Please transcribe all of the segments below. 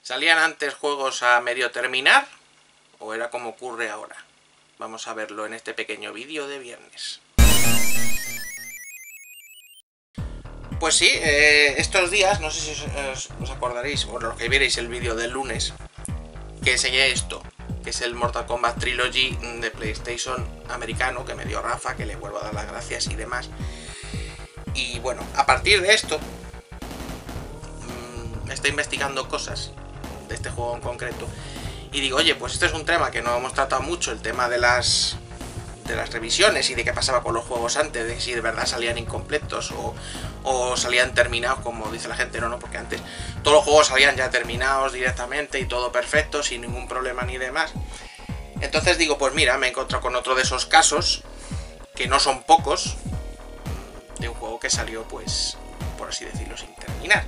¿Salían antes juegos a medio terminar o era como ocurre ahora? Vamos a verlo en este pequeño vídeo de viernes. Pues sí, estos días, no sé si os acordaréis, o los que vierais el vídeo del lunes, que enseñé esto, que es el Mortal Kombat Trilogy de PlayStation americano, que me dio Rafa, que le vuelvo a dar las gracias y demás. Y bueno, a partir de esto, estoy investigando cosas de este juego en concreto, y digo, oye, pues este es un tema que no hemos tratado mucho, el tema de las revisiones y de qué pasaba con los juegos antes, de si de verdad salían incompletos o salían terminados, como dice la gente. No, porque antes todos los juegos salían ya terminados directamente y todo perfecto, sin ningún problema ni demás. Entonces digo, pues mira, me he encontrado con otro de esos casos, que no son pocos, de un juego que salió, pues, por así decirlo, sin terminar.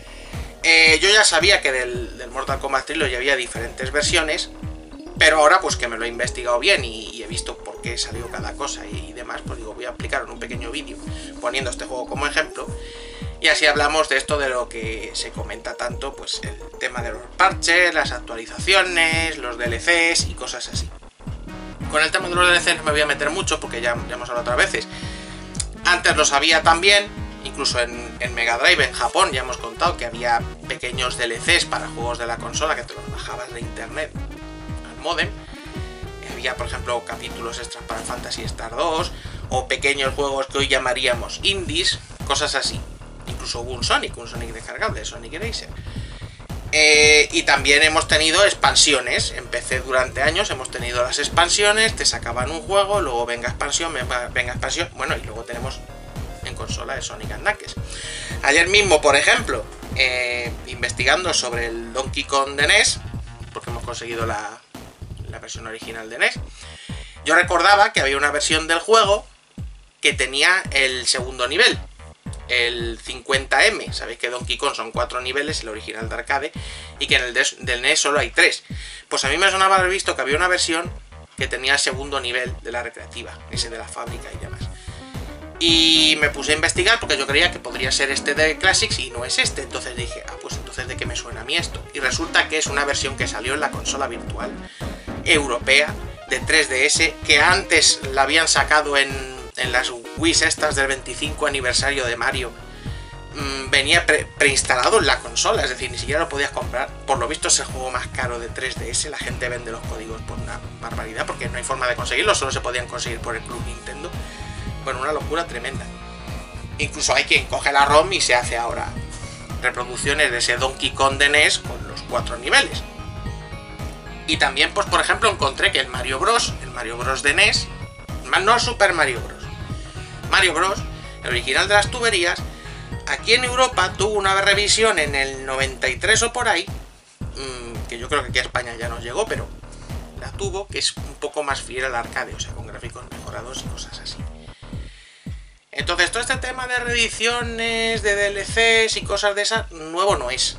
Yo ya sabía que del Mortal Kombat Trilogy había diferentes versiones, pero ahora pues que me lo he investigado bien y he visto por qué salió cada cosa y demás, pues digo, voy a aplicar en un pequeño vídeo poniendo este juego como ejemplo, y así hablamos de esto, de lo que se comenta tanto, pues el tema de los parches, las actualizaciones, los DLCs y cosas así. Con el tema de los DLCs no me voy a meter mucho porque ya hemos hablado otras veces. Antes lo sabía también, incluso en Mega Drive en Japón ya hemos contado que había pequeños DLCs para juegos de la consola que te los bajabas de internet al modem. Había, por ejemplo, capítulos extras para Phantasy Star 2 o pequeños juegos que hoy llamaríamos indies, cosas así. Incluso hubo un Sonic descargable, Sonic Eraser. Y también hemos tenido expansiones. En PC durante años hemos tenido las expansiones, te sacaban un juego, luego venga expansión, bueno, y luego tenemos en consola de Sonic and Knuckles. Ayer mismo, por ejemplo, investigando sobre el Donkey Kong de NES, porque hemos conseguido la versión original de NES, yo recordaba que había una versión del juego que tenía el segundo nivel, el 50M. Sabéis que Donkey Kong son 4 niveles, el original de arcade, y que en el del NES solo hay 3. Pues a mí me sonaba haber visto que había una versión que tenía el segundo nivel de la recreativa, ese de la fábrica y demás. Y me puse a investigar porque yo creía que podría ser este de Classics y no es este. Entonces dije, pues entonces ¿de qué me suena a mí esto? Y resulta que es una versión que salió en la consola virtual europea de 3DS, que antes la habían sacado en las Wii estas del 25 aniversario de Mario. Venía preinstalado en la consola, es decir, ni siquiera lo podías comprar. Por lo visto es el juego más caro de 3DS, la gente vende los códigos por una barbaridad porque no hay forma de conseguirlos, solo se podían conseguir por el Club Nintendo. Bueno, una locura tremenda. Incluso hay quien coge la ROM y se hace ahora reproducciones de ese Donkey Kong de NES con los 4 niveles. Y también, pues por ejemplo, encontré que el Mario Bros de NES, no Super Mario Bros, el original de las tuberías, aquí en Europa tuvo una revisión en el 93 o por ahí, que yo creo que aquí a España ya nos llegó, pero la tuvo, que es un poco más fiel al arcade, o sea, con gráficos mejorados y cosas así. Entonces, todo este tema de reediciones, de DLCs y cosas de esas, nuevo no es.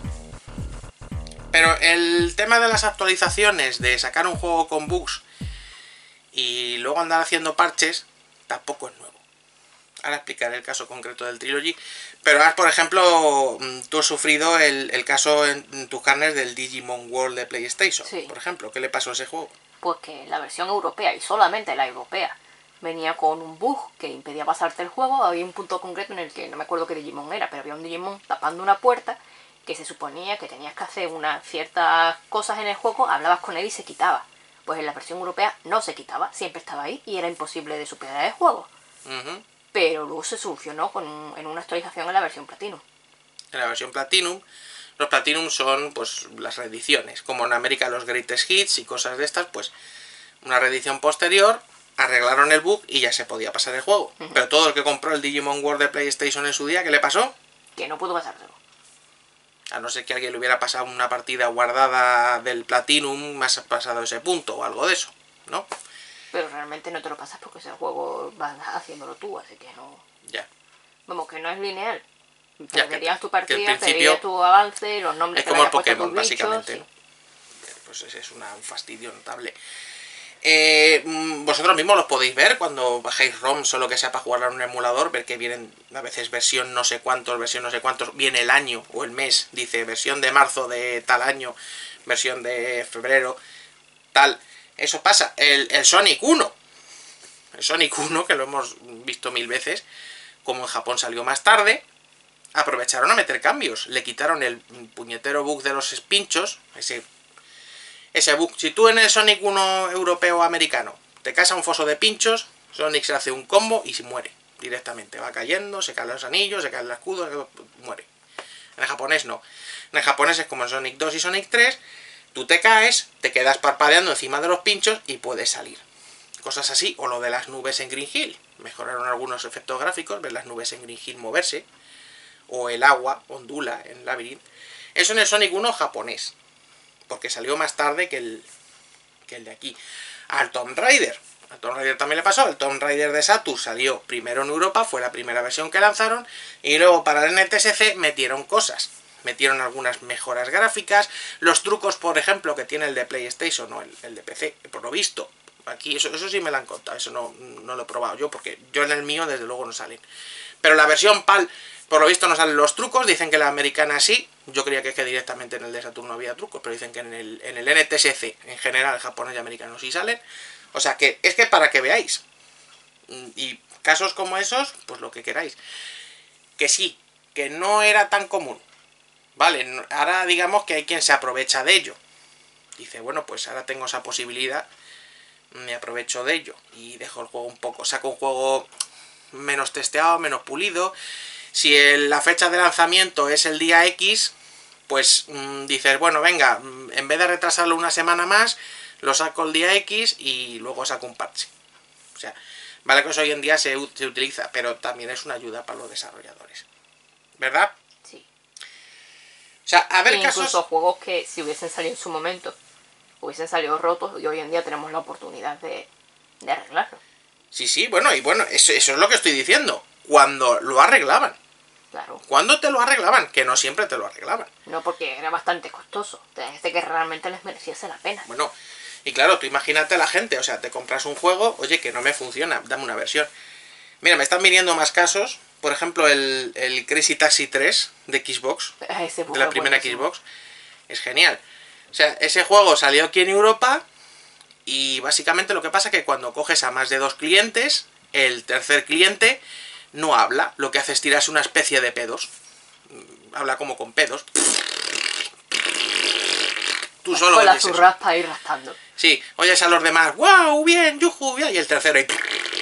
Pero el tema de las actualizaciones, de sacar un juego con bugs y luego andar haciendo parches, tampoco es nuevo. Ahora explicaré el caso concreto del Trilogy. Pero ahora, por ejemplo, tú has sufrido el caso en tus carnes del Digimon World de PlayStation, sí. Por ejemplo, ¿qué le pasó a ese juego? Pues que la versión europea, y solamente la europea, venía con un bug que impedía pasarte el juego. Había un punto concreto en el que, no me acuerdo qué Digimon era, pero había un Digimon tapando una puerta que se suponía que tenías que hacer unas ciertas cosas en el juego, hablabas con él y se quitaba. Pues en la versión europea no se quitaba, siempre estaba ahí y era imposible de superar el juego. Pero luego se solucionó en una actualización en la versión Platinum. En la versión Platinum, los Platinum son pues las reediciones, como en América los Greatest Hits y cosas de estas, pues una reedición posterior, arreglaron el bug y ya se podía pasar el juego. Pero todo el que compró el Digimon World de PlayStation en su día, ¿qué le pasó? Que no pudo pasárselo. A no ser que alguien le hubiera pasado una partida guardada del Platinum, más pasado ese punto o algo de eso, ¿no? Pero realmente no te lo pasas porque ese juego vas haciéndolo tú, así que no... Ya. Vamos, que no es lineal. Ya, verías tu partida, te verías tu avance, los nombres es como que el Pokémon, bichos, básicamente. sí. Pues es un fastidio notable. Vosotros mismos los podéis ver cuando bajéis ROM, solo que sea para jugar a un emulador, ver que vienen a veces versión no sé cuántos, viene el año o el mes, dice versión de marzo de tal año, versión de febrero, tal. Eso pasa. El Sonic 1, el Sonic 1, que lo hemos visto 1000 veces, como en Japón salió más tarde, aprovecharon a meter cambios, le quitaron el puñetero bug de los pinchos, ese bug. Si tú en el Sonic 1 europeo o americano te caes a un foso de pinchos, Sonic se hace un combo y se muere directamente. Va cayendo, se caen los anillos, se cae el escudo, muere. En el japonés no. En el japonés es como en Sonic 2 y Sonic 3, tú te caes, te quedas parpadeando encima de los pinchos y puedes salir. Cosas así, o lo de las nubes en Green Hill. Mejoraron algunos efectos gráficos, ver las nubes en Green Hill moverse, o el agua ondula en Labyrinth. Eso en el Sonic 1 japonés, porque salió más tarde que el de aquí. Al Tomb Raider también le pasó. El Tomb Raider de Saturn salió primero en Europa, fue la primera versión que lanzaron, y luego para el NTSC metieron cosas. Metieron algunas mejoras gráficas, los trucos, por ejemplo, que tiene el de PlayStation o el de PC, por lo visto. Aquí eso sí me lo han contado, eso no lo he probado yo, porque yo en el mío desde luego no salen. Pero la versión PAL, por lo visto no salen los trucos, dicen que la americana sí. Yo creía que directamente en el de Saturn no había trucos, pero dicen que en el NTSC, en general, japonés y americano sí salen. O sea que es que para que veáis. Y casos como esos, pues lo que queráis. Que sí, que no era tan común. Vale, ahora digamos que hay quien se aprovecha de ello. Dice, bueno, pues ahora tengo esa posibilidad, me aprovecho de ello y dejo el juego un poco, saco un juego menos testeado, menos pulido. Si la fecha de lanzamiento es el día X, pues dices, bueno, venga, en vez de retrasarlo una semana más, lo saco el día X y luego saco un parche. O sea, vale que eso hoy en día se utiliza, pero también es una ayuda para los desarrolladores, ¿verdad? Sí. O sea, a ver, incluso casos... juegos que si hubiesen salido en su momento, hubiesen salido rotos, y hoy en día tenemos la oportunidad de arreglarlo. Sí, bueno, eso es lo que estoy diciendo. Cuando lo arreglaban. Claro. ¿Cuándo te lo arreglaban? Que no siempre te lo arreglaban. No, porque era bastante costoso. Desde que realmente les mereciese la pena. Bueno, y claro, tú imagínate a la gente, o sea, te compras un juego, oye, que no me funciona, dame una versión. Mira, me están viniendo más casos. Por ejemplo, el Crazy Taxi 3 de Xbox, de la primera Xbox, es genial. O sea, ese juego salió aquí en Europa y básicamente lo que pasa es que cuando coges a más de 2 clientes, el tercer cliente no habla, lo que hace es tirarse una especie de pedos. Habla como con pedos. Tú solo con la oyes eso. zurraspa ahí rastrando. Sí, oyes a los demás, ¡wow! Bien, yuju, y el tercero ahí.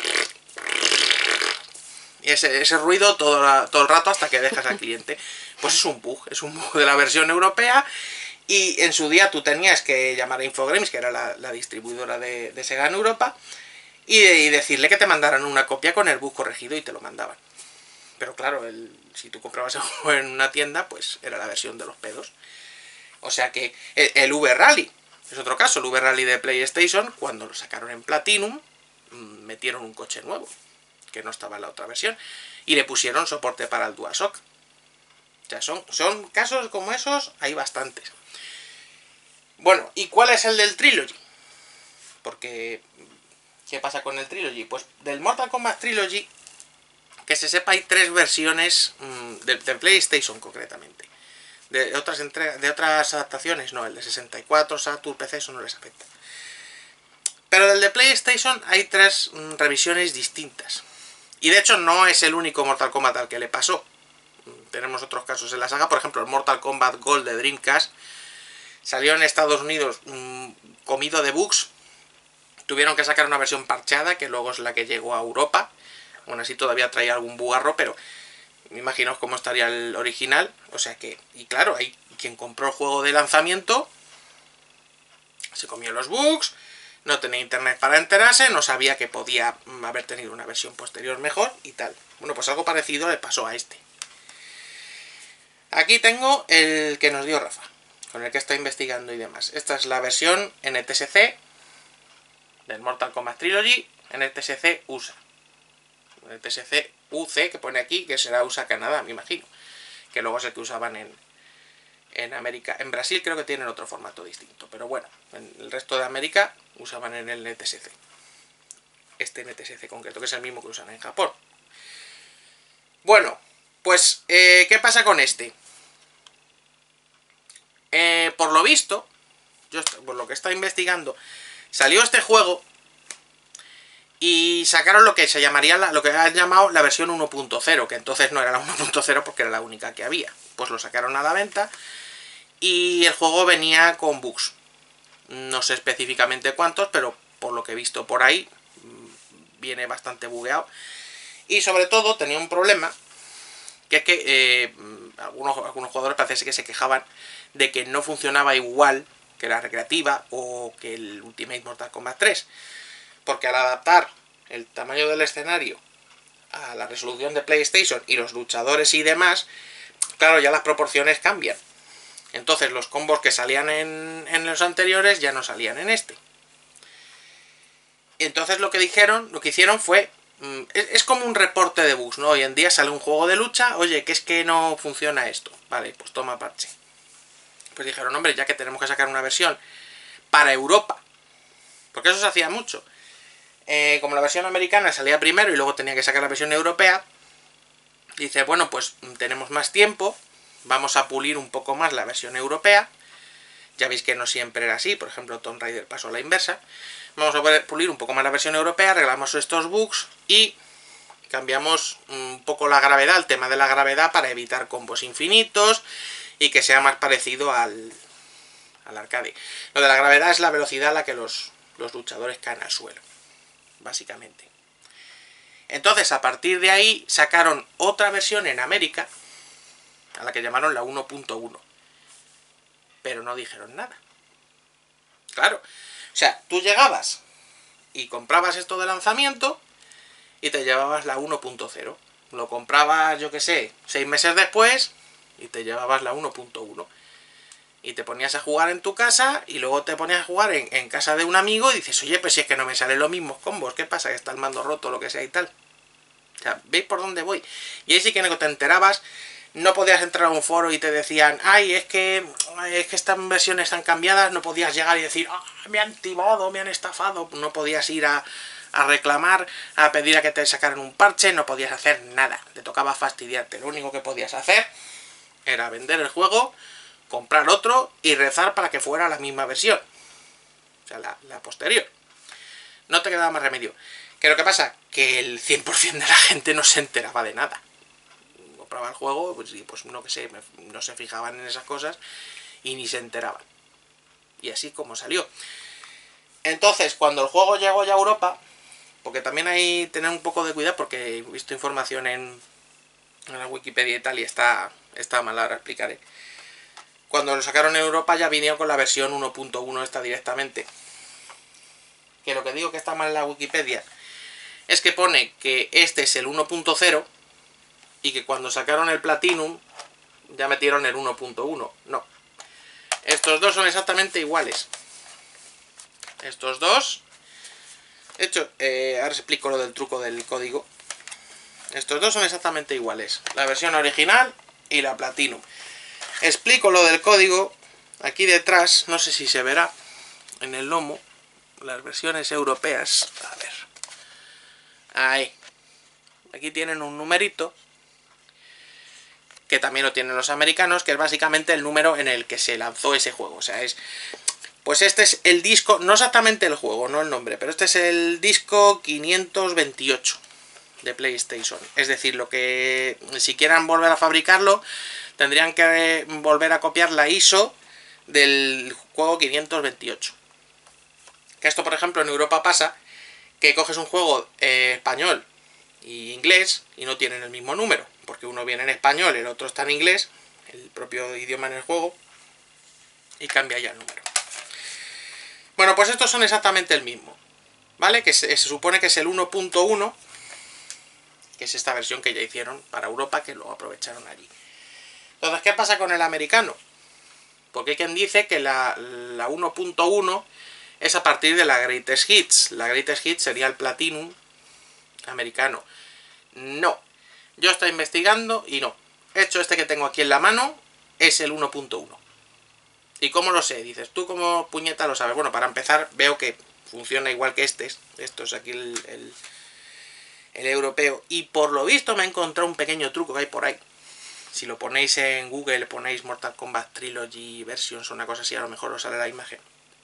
Y ese ruido todo el rato hasta que dejas al cliente. Pues es un bug de la versión europea. Y en su día tú tenías que llamar a Infogrames, que era la distribuidora de Sega en Europa, y decirle que te mandaran una copia con el bug corregido y te lo mandaban. Pero claro, si tú comprabas el juego en una tienda, pues era la versión de los pedos. O sea que el V-Rally es otro caso. El V-Rally de PlayStation, cuando lo sacaron en Platinum, metieron un coche nuevo, que no estaba en la otra versión, y le pusieron soporte para el DualShock. O sea, son casos como esos, hay bastantes. Bueno, ¿y cuál es el del Trilogy? Porque, ¿qué pasa con el Trilogy? Pues del Mortal Kombat Trilogy, que se sepa, hay 3 versiones de PlayStation concretamente. De otras adaptaciones, no, el de 64, Saturn, PC, eso no les afecta. Pero del de PlayStation hay 3 revisiones distintas. Y de hecho no es el único Mortal Kombat al que le pasó. Tenemos otros casos en la saga, por ejemplo el Mortal Kombat Gold de Dreamcast salió en Estados Unidos comido de bugs. Tuvieron que sacar una versión parchada, que luego es la que llegó a Europa. Aún así todavía traía algún bugarro, pero imaginaos cómo estaría el original. O sea que, y claro, hay quien compró el juego de lanzamiento, se comió los bugs, no tenía internet para enterarse, no sabía que podía haber tenido una versión posterior mejor y tal. Bueno, pues algo parecido le pasó a este. Aquí tengo el que nos dio Rafa, con el que está investigando y demás. Esta es la versión NTSC del Mortal Kombat Trilogy, NTSC USA. NTSC UC, que pone aquí, que será USA Canadá, me imagino. Que luego es el que usaban En América, en Brasil creo que tienen otro formato distinto, pero bueno, en el resto de América usaban en el NTSC. Este NTSC concreto, que es el mismo que usan en Japón. Bueno, pues, ¿qué pasa con este? Por lo visto, yo por lo que he estado investigando, salió este juego y sacaron lo que se llamaría, lo que han llamado la versión 1.0, que entonces no era la 1.0 porque era la única que había. Pues lo sacaron a la venta y el juego venía con bugs. No sé específicamente cuántos, pero por lo que he visto por ahí, viene bastante bugueado. Y sobre todo tenía un problema, que es que algunos jugadores parece que se quejaban de que no funcionaba igual que la recreativa o que el Ultimate Mortal Kombat 3. Porque al adaptar el tamaño del escenario a la resolución de PlayStation y los luchadores y demás, claro, ya las proporciones cambian. Entonces los combos que salían en los anteriores ya no salían en este. Entonces lo que hicieron fue... Es como un reporte de bugs, ¿no? Hoy en día sale un juego de lucha, oye, que es que no funciona esto. Vale, pues toma parche. Pues dijeron, hombre, ya que tenemos que sacar una versión para Europa, porque eso se hacía mucho. Como la versión americana salía primero y luego tenía que sacar la versión europea, dice, bueno, pues tenemos más tiempo, vamos a pulir un poco más la versión europea. Ya veis que no siempre era así, por ejemplo Tomb Raider pasó a la inversa. Vamos a pulir un poco más la versión europea, arreglamos estos bugs y cambiamos un poco la gravedad, el tema de la gravedad, para evitar combos infinitos y que sea más parecido al arcade. Lo de la gravedad es la velocidad a la que los luchadores caen al suelo, básicamente. Entonces, a partir de ahí, sacaron otra versión en América, a la que llamaron la 1.1. Pero no dijeron nada. Claro. O sea, tú llegabas y comprabas esto de lanzamiento y te llevabas la 1.0. Lo comprabas, yo que sé, 6 meses después y te llevabas la 1.1. Y te ponías a jugar en tu casa y luego te ponías a jugar en casa de un amigo y dices, oye, pues si es que no me salen los mismos combos, ¿qué pasa? Que está el mando roto o lo que sea y tal. O sea, ¿veis por dónde voy? Y ahí sí que no te enterabas. No podías entrar a un foro y te decían, ay, es que estas versiones están cambiadas. No podías llegar y decir, me han timado, me han estafado. No podías ir a reclamar, a pedir a que te sacaran un parche. No podías hacer nada, te tocaba fastidiarte. Lo único que podías hacer era vender el juego, comprar otro y rezar para que fuera la misma versión. O sea, la posterior. No te quedaba más remedio. ¿Qué es lo que pasa? Que el 100% de la gente no se enteraba de nada. Compraba el juego, pues no que sé, no se fijaban en esas cosas y ni se enteraban. Y así como salió. Entonces, cuando el juego llegó ya a Europa, porque también hay que tener un poco de cuidado, porque he visto información en la Wikipedia y tal, y está mal, ahora explicaré. Cuando lo sacaron en Europa ya vinieron con la versión 1.1 esta directamente. Que lo que digo que está mal en la Wikipedia es que pone que este es el 1.0 y que cuando sacaron el Platinum ya metieron el 1.1. No. Estos dos son exactamente iguales. Estos dos... De hecho, ahora os explico lo del truco del código. Estos dos son exactamente iguales. La versión original y la Platinum. Explico lo del código. Aquí detrás, no sé si se verá en el lomo, las versiones europeas. A ver. Ahí. Aquí tienen un numerito, que también lo tienen los americanos, que es básicamente el número en el que se lanzó ese juego. O sea, pues este es el disco, no exactamente el juego, no el nombre, pero este es el disco 528 de PlayStation. Es decir, lo que, si quieran volver a fabricarlo, tendrían que volver a copiar la ISO del juego 528. Que esto, por ejemplo, en Europa pasa, que coges un juego español y inglés y no tienen el mismo número, porque uno viene en español, el otro está en inglés, el propio idioma en el juego, y cambia ya el número. Bueno, pues estos son exactamente el mismo, ¿vale? Que se supone que es el 1.1, que es esta versión que ya hicieron para Europa, que luego aprovecharon allí. Entonces, ¿qué pasa con el americano? Porque hay quien dice que la 1.1 es a partir de la Greatest Hits. La Greatest Hits sería el Platinum americano. No. Yo estoy investigando y no. De hecho, este que tengo aquí en la mano es el 1.1. ¿Y cómo lo sé? Dices, ¿tú cómo puñeta lo sabes? Bueno, para empezar, veo que funciona igual que este. Esto es aquí el europeo. Y por lo visto me he encontrado un pequeño truco que hay por ahí. Si lo ponéis en Google, ponéis Mortal Kombat Trilogy Versions o una cosa así, a lo mejor os sale la imagen.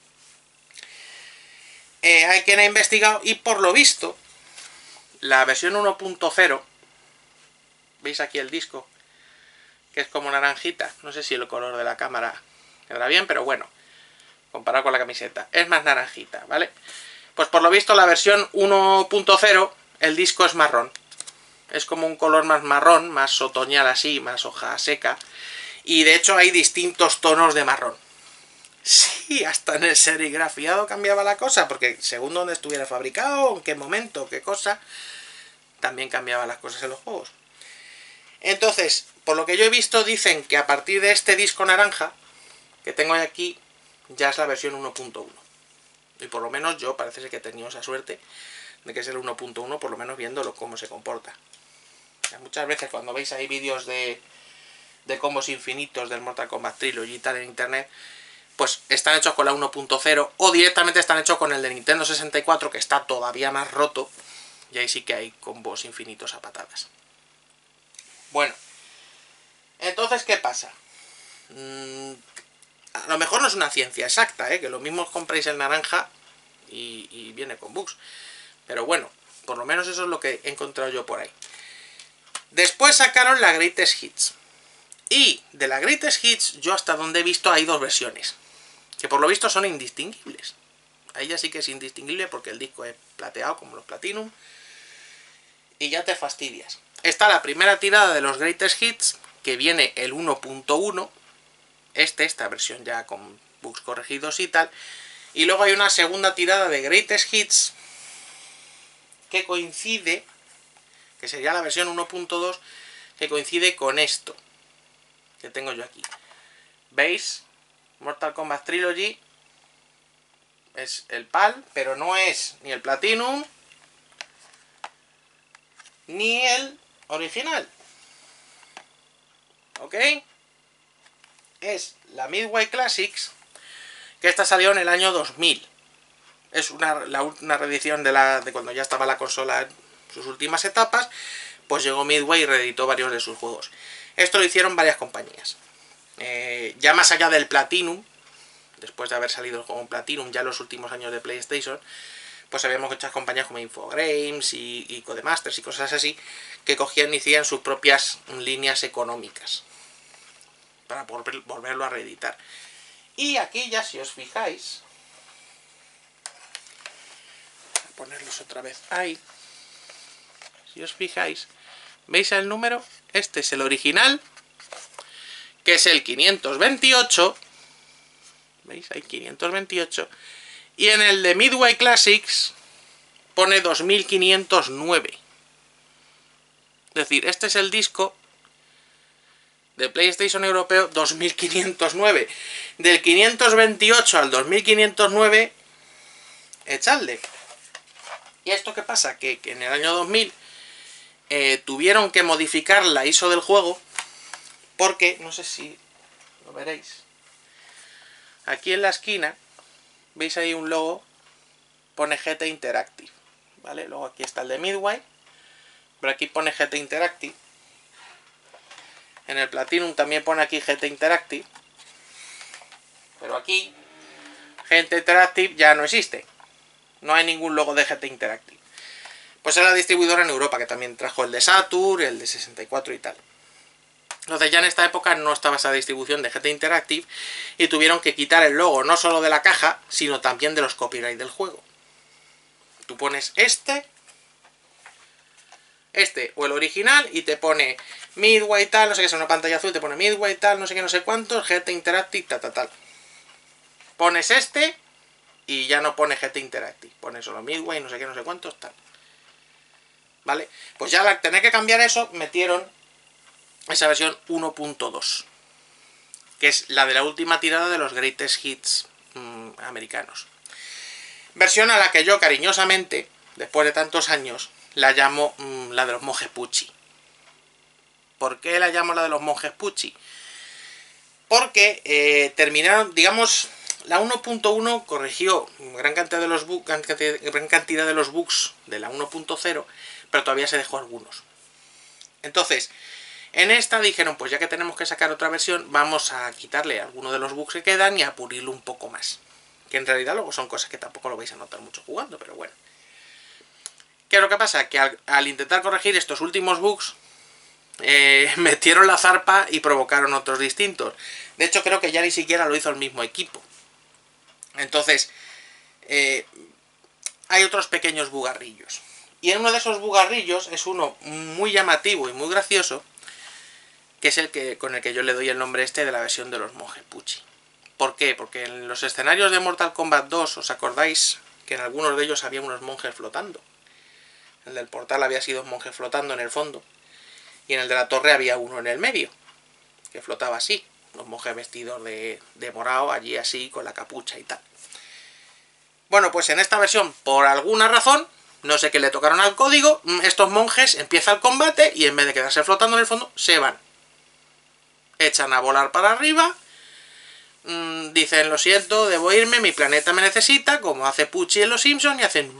Hay quien ha investigado y por lo visto, la versión 1.0, ¿veis aquí el disco? Que es como naranjita. No sé si el color de la cámara quedará bien, pero bueno, comparado con la camiseta, es más naranjita, ¿vale? Pues por lo visto la versión 1.0, el disco es marrón. Es como un color más marrón, más otoñal así, más hoja seca. Y de hecho hay distintos tonos de marrón. Sí, hasta en el serigrafiado cambiaba la cosa, porque según dónde estuviera fabricado, en qué momento, qué cosa, también cambiaban las cosas en los juegos. Entonces, por lo que yo he visto, dicen que a partir de este disco naranja, que tengo aquí, ya es la versión 1.1. Y por lo menos yo parece ser que he tenido esa suerte de que es el 1.1, por lo menos viéndolo cómo se comporta. Muchas veces cuando veis ahí vídeos de combos infinitos del Mortal Kombat Trilogy y tal en internet, pues están hechos con la 1.0 o directamente están hechos con el de Nintendo 64, que está todavía más roto, y ahí sí que hay combos infinitos a patadas. Bueno, entonces, ¿qué pasa? A lo mejor no es una ciencia exacta, que lo mismo os compráis el naranja y viene con bugs. Pero bueno, por lo menos eso es lo que he encontrado yo por ahí. Después sacaron la Greatest Hits. Y de la Greatest Hits, yo hasta donde he visto hay dos versiones, que por lo visto son indistinguibles. Ahí ya sí que es indistinguible porque el disco es plateado como los Platinum. Y ya te fastidias. Está la primera tirada de los Greatest Hits, que viene el 1.1. Esta versión ya con bugs corregidos y tal. Y luego hay una segunda tirada de Greatest Hits, que coincide, que sería la versión 1.2, que coincide con esto que tengo yo aquí. ¿Veis? Mortal Kombat Trilogy es el PAL, pero no es ni el Platinum ni el original. ¿Ok? Es la Midway Classics, que esta salió en el año 2000. Es una reedición de cuando ya estaba la consola en sus últimas etapas. Pues llegó Midway y reeditó varios de sus juegos. Esto lo hicieron varias compañías. Ya más allá del Platinum, después de haber salido el juego en Platinum, ya en los últimos años de PlayStation, pues sabíamos muchas compañías como Infogrames y Codemasters y cosas así, que cogían y hacían sus propias líneas económicas para volverlo a reeditar. Y aquí ya, si os fijáis, voy a ponerlos otra vez ahí. Si os fijáis, ¿veis el número? Este es el original, que es el 528. ¿Veis? Hay 528. Y en el de Midway Classics pone 2509. Es decir, este es el disco de PlayStation europeo 2509. Del 528 al 2509, echadle. ¿Y esto qué pasa? Que en el año 2000 tuvieron que modificar la ISO del juego, porque, no sé si lo veréis, aquí en la esquina, veis ahí un logo, pone GT Interactive, ¿vale? Luego aquí está el de Midway, pero aquí pone GT Interactive. En el Platinum también pone aquí GT Interactive, pero aquí GT Interactive ya no existe. No hay ningún logo de GT Interactive. Pues era la distribuidora en Europa, que también trajo el de Saturn, el de 64 y tal. Entonces ya en esta época no estaba esa distribución de GT Interactive y tuvieron que quitar el logo no solo de la caja, sino también de los copyright del juego. Tú pones este o el original y te pone Midway tal, no sé qué, es una pantalla azul, te pone Midway tal, no sé qué, no sé cuántos, GT Interactive, tal. Pones este y ya no pone GT Interactive, pone solo Midway, no sé qué, no sé cuántos, tal. ¿Vale? Pues ya al tener que cambiar eso, metieron esa versión 1.2, que es la de la última tirada de los Greatest Hits americanos. Versión a la que yo cariñosamente, después de tantos años, la llamo la de los monjes Pucci. ¿Por qué la llamo la de los monjes Pucci? Porque terminaron, digamos, la 1.1 corrigió gran cantidad de los bugs de la 1.0, pero todavía se dejó algunos. Entonces, en esta dijeron, pues ya que tenemos que sacar otra versión, vamos a quitarle algunos de los bugs que quedan y a pulirlo un poco más. Que en realidad luego son cosas que tampoco lo vais a notar mucho jugando, pero bueno. ¿Qué es lo que pasa? Que al intentar corregir estos últimos bugs, metieron la zarpa y provocaron otros distintos. De hecho, creo que ya ni siquiera lo hizo el mismo equipo. Entonces, hay otros pequeños bugarrillos. Y en uno de esos bugarrillos es uno muy llamativo y muy gracioso, que es el que con el que yo le doy el nombre de la versión de los monjes Pucci. ¿Por qué? Porque en los escenarios de Mortal Kombat 2, ¿os acordáis que en algunos de ellos había unos monjes flotando? El del portal había sido un monje flotando en el fondo. Y en el de la torre había uno en el medio, que flotaba así. Los monjes vestidos de morado, allí así, con la capucha y tal. Bueno, pues en esta versión, por alguna razón, no sé qué le tocaron al código, estos monjes empiezan el combate y en vez de quedarse flotando en el fondo, se van. Echan a volar para arriba, dicen, lo siento, debo irme, mi planeta me necesita, como hace Pucci en Los Simpsons, y hacen...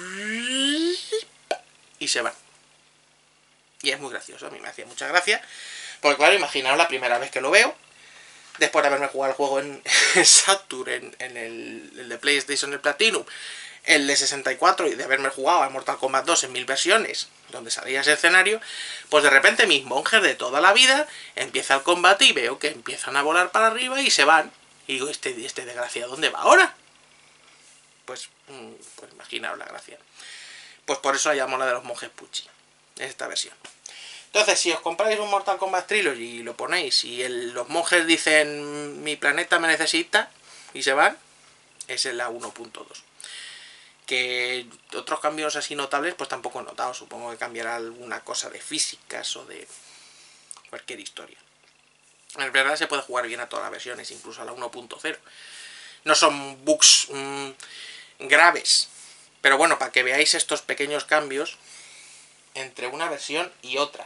y se van. Y es muy gracioso, a mí me hacía mucha gracia, porque claro, imaginaos la primera vez que lo veo, después de haberme jugado el juego en Saturn, en el de PlayStation, el Platinum, el de 64, y de haberme jugado a Mortal Kombat 2 en 1000 versiones, donde salía ese escenario, pues de repente mis monjes de toda la vida empieza el combate y veo que empiezan a volar para arriba y se van. Y digo, ¿este desgraciado dónde va ahora? Pues imaginaos la gracia. Pues por eso la llamo la de los monjes Pucci, esta versión. Entonces, si os compráis un Mortal Kombat Trilogy y lo ponéis y los monjes dicen mi planeta me necesita y se van, es en la 1.2. Que otros cambios así notables pues tampoco he notado. Supongo que cambiará alguna cosa de físicas o de cualquier historia. En verdad se puede jugar bien a todas las versiones, incluso a la 1.0. No son bugs graves, pero bueno, para que veáis estos pequeños cambios entre una versión y otra.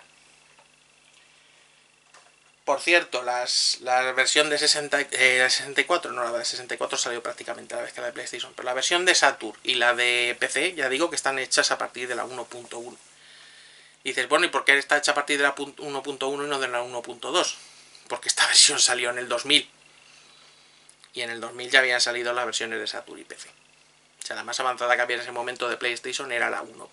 Por cierto, la versión de 64, no, la de 64 salió prácticamente a la vez que la de PlayStation, pero la versión de Saturn y la de PC, ya digo que están hechas a partir de la 1.1. Y dices, bueno, ¿y por qué está hecha a partir de la 1.1 y no de la 1.2? Porque esta versión salió en el 2000. Y en el 2000 ya habían salido las versiones de Saturn y PC. O sea, la más avanzada que había en ese momento de PlayStation era la 1.1.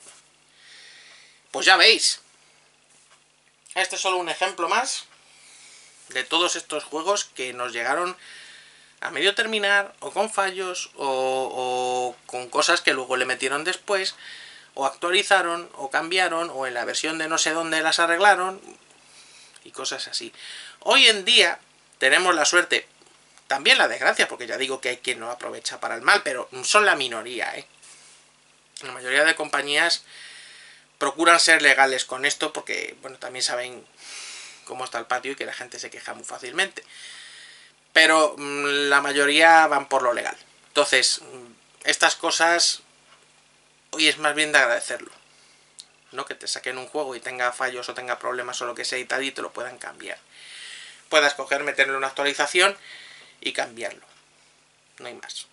Pues ya veis. Este es solo un ejemplo más de todos estos juegos que nos llegaron a medio terminar, o con fallos, o con cosas que luego le metieron después, o actualizaron, o cambiaron, o en la versión de no sé dónde las arreglaron, y cosas así. Hoy en día tenemos la suerte, también la desgracia, porque ya digo que hay quien no aprovecha para el mal, pero son la minoría, ¿eh? La mayoría de compañías procuran ser legales con esto, porque bueno, también saben cómo está el patio y que la gente se queja muy fácilmente. Pero la mayoría van por lo legal. Entonces, estas cosas hoy es más bien de agradecerlo. No que te saquen un juego y tenga fallos o tenga problemas o lo que sea y tal y te lo puedan cambiar. Puedas coger, meterle una actualización y cambiarlo. No hay más.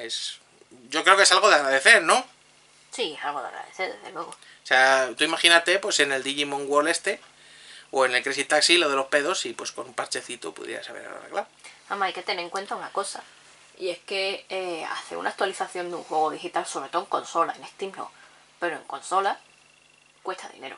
Yo creo que es algo de agradecer, ¿no? Sí, algo de agradecer, desde luego. O sea, tú imagínate, pues en el Digimon World o en el Crazy Taxi, lo de los pedos, y pues con un parchecito pudieras haber arreglado. Además, hay que tener en cuenta una cosa, y es que hacer una actualización de un juego digital, sobre todo en consola, en Steam no, pero en consola, cuesta dinero.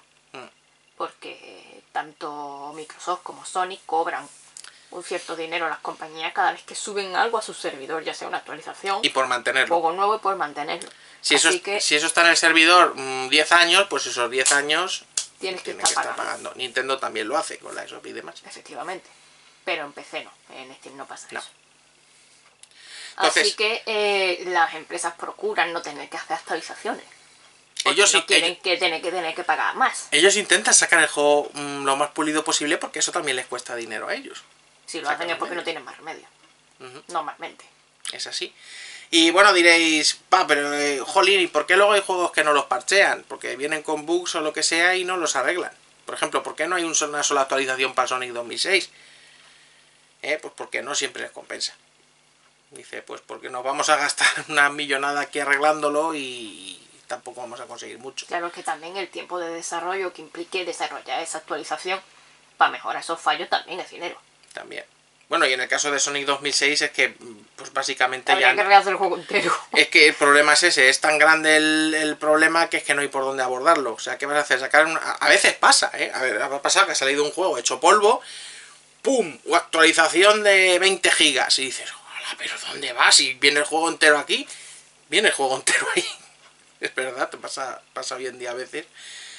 Porque tanto Microsoft como Sony cobran un cierto dinero a las compañías cada vez que suben algo a su servidor, ya sea una actualización, y por mantenerlo. Juego nuevo y por mantenerlo. Si eso está en el servidor 10 años, pues esos 10 años tienes que estar pagando. Nintendo también lo hace con la ESOP y demás. Efectivamente. Pero en PC no, en Steam no pasa eso. Entonces, así que las empresas procuran no tener que hacer actualizaciones. Ellos no quieren que tener que pagar más. Ellos intentan sacar el juego lo más pulido posible porque eso también les cuesta dinero a ellos. Si lo hacen es porque no tienen más remedio. Normalmente. Es así. Y bueno, diréis, pero jolín, ¿y por qué luego hay juegos que no los parchean? Porque vienen con bugs o lo que sea y no los arreglan. Por ejemplo, ¿por qué no hay una sola actualización para Sonic 2006? Pues porque no siempre les compensa. Dice, pues porque nos vamos a gastar una millonada aquí arreglándolo y tampoco vamos a conseguir mucho. Claro que también el tiempo de desarrollo que implique desarrollar esa actualización para mejorar esos fallos también es dinero. También. Bueno, y en el caso de Sonic 2006 es que, pues básicamente habría que rehacer el juego entero. Es que el problema es ese, es tan grande el problema que es que no hay por dónde abordarlo. O sea, ¿qué vas a hacer? Sacar a veces pasa, A ver, ha pasado que ha salido un juego hecho polvo, ¡pum! O actualización de 20 gigas. Y dices, hola, pero ¿dónde vas? Si viene el juego entero aquí, viene el juego entero ahí. Es verdad, te pasa hoy en día a veces.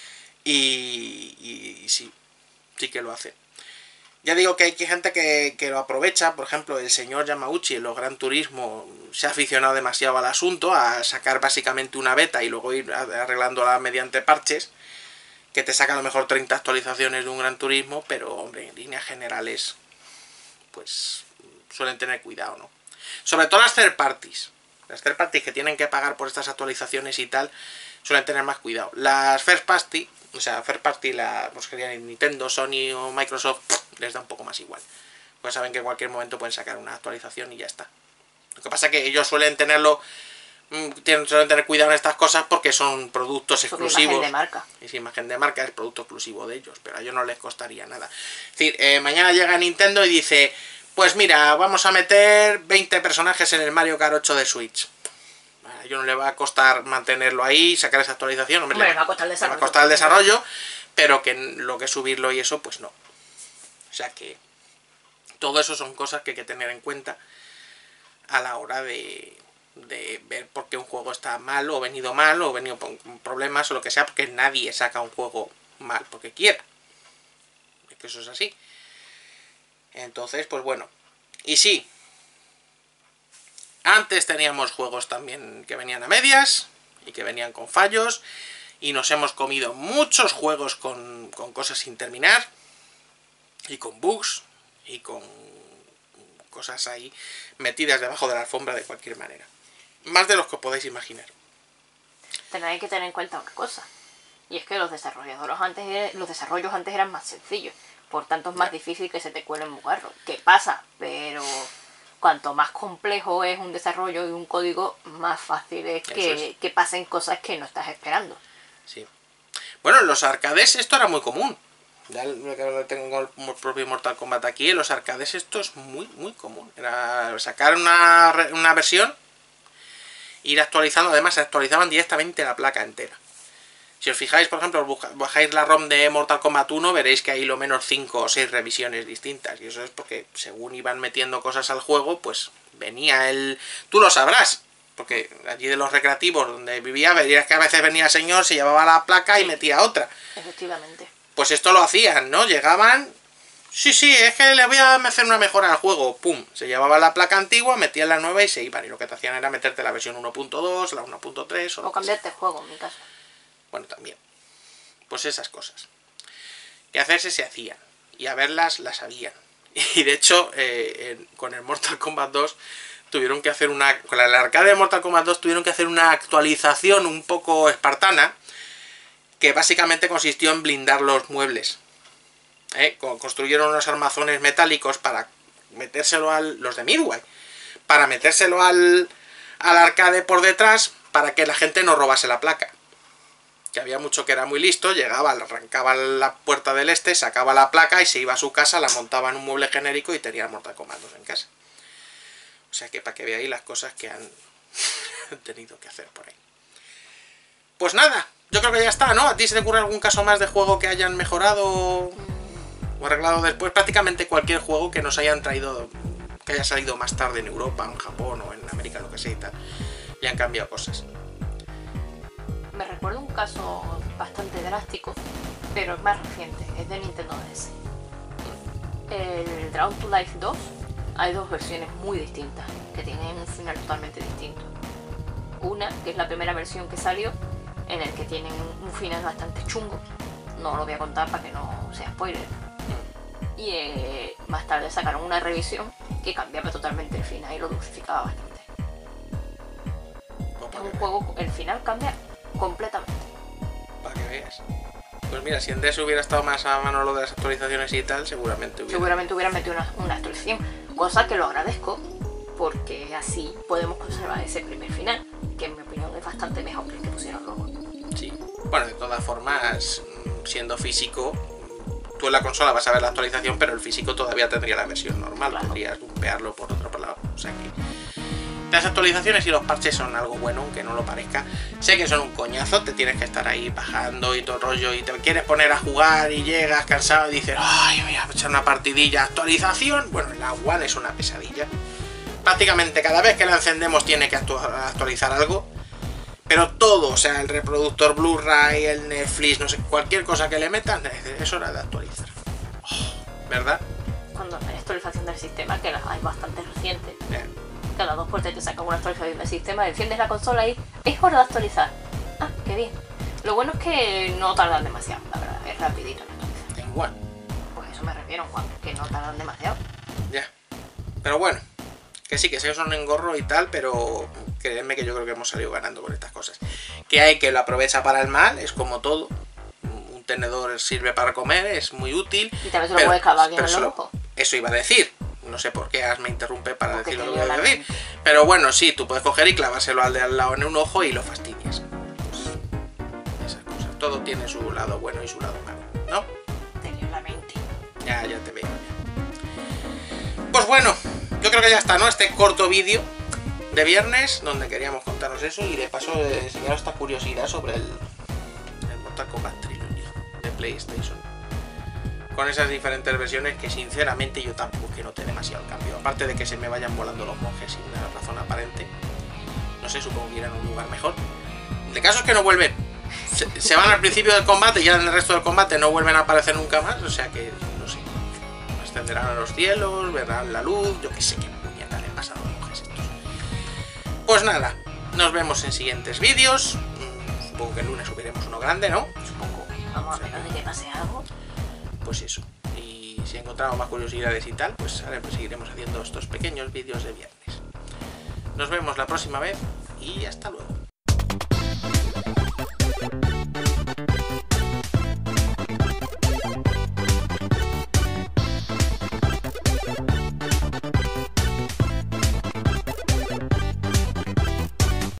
Y sí que lo hace. Ya digo que hay gente que lo aprovecha, por ejemplo, el señor Yamauchi en los Gran Turismo se ha aficionado demasiado al asunto, a sacar básicamente una beta y luego ir arreglándola mediante parches, que te saca a lo mejor 30 actualizaciones de un Gran Turismo, pero hombre, en líneas generales, pues suelen tener cuidado, ¿no? Sobre todo las third parties. Las third parties que tienen que pagar por estas actualizaciones y tal, suelen tener más cuidado. Las first party, o sea, first party, pues serían Nintendo, Sony o Microsoft, les da un poco más igual. Pues saben que en cualquier momento pueden sacar una actualización y ya está. Lo que pasa es que ellos suelen tenerlo, suelen tener cuidado en estas cosas porque son productos exclusivos. Imagen de marca. Es imagen de marca, es producto exclusivo de ellos, pero a ellos no les costaría nada. Es decir, mañana llega Nintendo y dice, pues mira, vamos a meter 20 personajes en el Mario Kart 8 de Switch. A ellos no le va a costar mantenerlo ahí, sacar esa actualización. Hombre, le va a costar el desarrollo. Le va a costar el desarrollo, pero que lo que es subirlo y eso, pues no. O sea que todo eso son cosas que hay que tener en cuenta a la hora de ver por qué un juego está mal o venido con problemas o lo que sea, porque nadie saca un juego mal porque quiera. Es que eso es así. Entonces, pues bueno. Y sí, antes teníamos juegos también que venían a medias y que venían con fallos y nos hemos comido muchos juegos con cosas sin terminar y con bugs y con cosas ahí metidas debajo de la alfombra de cualquier manera. Más de los que os podéis imaginar. Tenéis que tener en cuenta una cosa, y es que los desarrollos antes eran más sencillos, por tanto es más difícil que se te cuele un bugarro. ¿Qué pasa? Pero cuanto más complejo es un desarrollo y un código, más fácil es que pasen cosas que no estás esperando. Sí. Bueno, en los arcades esto era muy común. Ya tengo el propio Mortal Kombat aquí. En los arcades esto es muy, muy común. Era sacar una versión, ir actualizando. Además, se actualizaban directamente la placa entera. Si os fijáis, por ejemplo, bajáis la ROM de Mortal Kombat 1, veréis que hay lo menos 5 o 6 revisiones distintas. Y eso es porque según iban metiendo cosas al juego, pues venía el... Tú lo sabrás, porque allí de los recreativos donde vivía, verías que a veces venía el señor, se llevaba la placa y metía otra. Efectivamente. Pues esto lo hacían, ¿no? Llegaban... Sí, es que le voy a hacer una mejora al juego. Pum, se llevaba la placa antigua, metían la nueva y se iban. Y lo que te hacían era meterte la versión 1.2, la 1.3 o cambiarte el juego, en mi caso. Bueno, también. Pues esas cosas. Que hacerse se hacían. Y a verlas, las habían. Y de hecho, con el Mortal Kombat 2 tuvieron que hacer una... Con el arcade de Mortal Kombat 2 tuvieron que hacer una actualización un poco espartana, que básicamente consistió en blindar los muebles. Construyeron unos armazones metálicos para metérselo los de Midway, para metérselo al arcade por detrás, para que la gente no robase la placa. Que había mucho que era muy listo, llegaba, arrancaba la puerta del sacaba la placa y se iba a su casa, la montaba en un mueble genérico y tenía Mortal Kombat 2 en casa. O sea que para que veáis las cosas que han tenido que hacer por ahí. Pues nada, yo creo que ya está, ¿no? ¿A ti se te ocurre algún caso más de juego que hayan mejorado o arreglado después? Prácticamente cualquier juego que nos hayan traído, que haya salido más tarde en Europa, en Japón o en América, lo que sea y tal, le han cambiado cosas. Me recuerdo un caso bastante drástico, pero es más reciente, es de Nintendo DS. El Drawn to Life 2, hay dos versiones muy distintas, que tienen un final totalmente distinto. Una, que es la primera versión que salió, en el que tienen un final bastante chungo, no lo voy a contar para que no sea spoiler. Y más tarde sacaron una revisión que cambiaba totalmente el final y lo dulcificaba bastante. Es un juego, el final cambia completamente. Para que veas. Pues mira, si en DS hubiera estado más a mano lo de las actualizaciones y tal, seguramente hubiera hubieran metido una actualización. cosa que lo agradezco, porque así podemos conservar ese primer final, que en mi opinión es bastante mejor que el que pusieron luego. Sí. Bueno, de todas formas, siendo físico, tú en la consola vas a ver la actualización, pero el físico todavía tendría la versión normal, Claro. podrías dumpearlo por otro lado. O sea que las actualizaciones y los parches son algo bueno, aunque no lo parezca. Sé que son un coñazo, te tienes que estar ahí bajando y todo el rollo, y te quieres poner a jugar y llegas cansado y dices, ay, voy a echar una partidilla, actualización. Bueno, la One es una pesadilla. Prácticamente cada vez que la encendemos tiene que actualizar algo. Pero todo, o sea, el reproductor Blu-ray, el Netflix, no sé, cualquier cosa que le metas, es hora de actualizar. ¿Verdad? Cuando hay actualización del sistema, que las hay bastante recientes, Bien. cada 2 por 3 te sacan una actualización del sistema, enciendes la consola y es hora de actualizar. Ah, qué bien. Lo bueno es que no tardan demasiado, la verdad, es rapidito la actualización. Igual. Pues eso me refiero, Juan, que no tardan demasiado. Ya. Pero bueno, que sí, que se son engorro y tal, pero créanme que yo creo que hemos salido ganando con estas cosas. Que hay que lo aprovecha para el mal, es como todo. Un tenedor sirve para comer, es muy útil. Y también se lo puedes clavar bien en pero los ojos. eso iba a decir. No sé por qué As me interrumpe para Porque decir lo te que voy leo a la decir. mente. Pero bueno, sí, tú puedes coger y clavárselo al de al lado en un ojo y lo fastidias. Pues, esas cosas. Todo tiene su lado bueno y su lado malo, ¿no? Te leo la mente. Ya te veo. Pues bueno, yo creo que ya está, ¿no? Este corto vídeo de viernes donde queríamos contaros eso y de paso enseñaros esta curiosidad sobre el Mortal Kombat Trilogy de PlayStation. Con esas diferentes versiones que sinceramente yo tampoco que noté demasiado cambio. Aparte de que se me vayan volando los monjes sin una razón aparente. No sé, supongo que irán a un lugar mejor. El caso es que no vuelven. Se van al principio del combate y ya en el resto del combate no vuelven a aparecer nunca más. O sea que, no sé. Ascenderán a los cielos, verán la luz. Yo que sé qué puñeta le pasa a los monjes estos. Pues nada, nos vemos en siguientes vídeos. Supongo que el lunes subiremos uno grande, ¿no? Supongo. Vamos a ver de que pase algo. Pues eso. Y si encontramos más curiosidades y tal, pues ahora pues seguiremos haciendo estos pequeños vídeos de viernes. Nos vemos la próxima vez y hasta luego.